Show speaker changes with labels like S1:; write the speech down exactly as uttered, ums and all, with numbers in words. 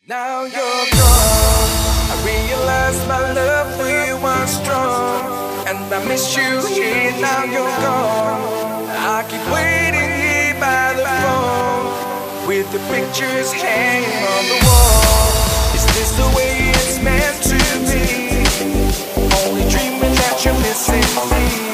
S1: Now you're gone. I realize my love for you was strong, and I miss you here. Now you're gone. I keep waiting here by the phone with the pictures hanging on the wall. Is this the way it's meant to be? Only dreaming that you're missing me.